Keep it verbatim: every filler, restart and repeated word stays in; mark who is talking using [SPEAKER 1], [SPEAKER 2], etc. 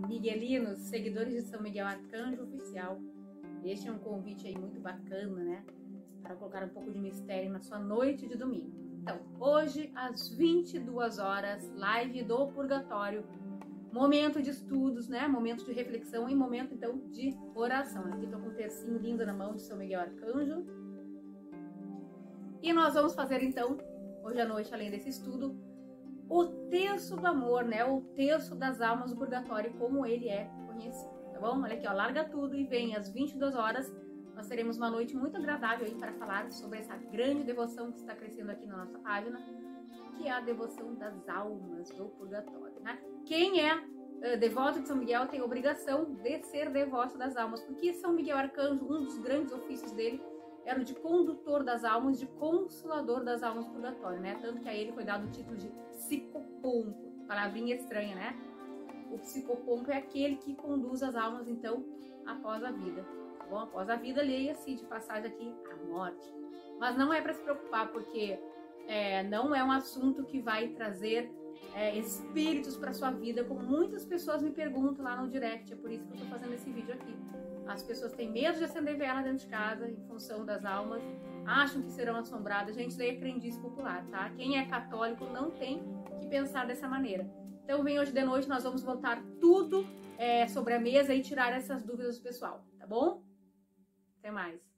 [SPEAKER 1] miguelinos, seguidores de São Miguel Arcanjo Oficial. Este é um convite aí muito bacana, né? Para colocar um pouco de mistério na sua noite de domingo. Então, hoje, às vinte e duas horas, live do Purgatório. Momento de estudos, né? Momento de reflexão e momento, então, de oração. Aqui tô com um tercinho lindo na mão de São Miguel Arcanjo. E nós vamos fazer, então, hoje à noite, além desse estudo, o terço do amor, né? O terço das almas do purgatório, como ele é conhecido, tá bom? Olha aqui, ó, larga tudo e vem às vinte e duas horas. Nós teremos uma noite muito agradável aí para falar sobre essa grande devoção que está crescendo aqui na nossa página, que é a devoção das almas do purgatório, né? Quem é uh, devoto de São Miguel tem obrigação de ser devoto das almas, porque São Miguel Arcanjo, um dos grandes ofícios dele, era o de condutor das almas, de consolador das almas do purgatório, né? Tanto que a ele foi dado o título de psicopompo, palavrinha estranha, né? O psicopompo é aquele que conduz as almas, então, após a vida, tá bom? Após a vida, leia-se de passagem aqui a morte. Mas não é para se preocupar, porque é, não é um assunto que vai trazer é, espíritos para sua vida, como muitas pessoas me perguntam lá no direct, é por isso que eu tô fazendo esse vídeo aqui. As pessoas têm medo de acender vela dentro de casa em função das almas, acham que serão assombradas. Gente, isso daí é crendice popular, tá? Quem é católico não tem que pensar dessa maneira. Então vem hoje de noite, nós vamos botar tudo é, sobre a mesa e tirar essas dúvidas do pessoal, tá bom? Até mais.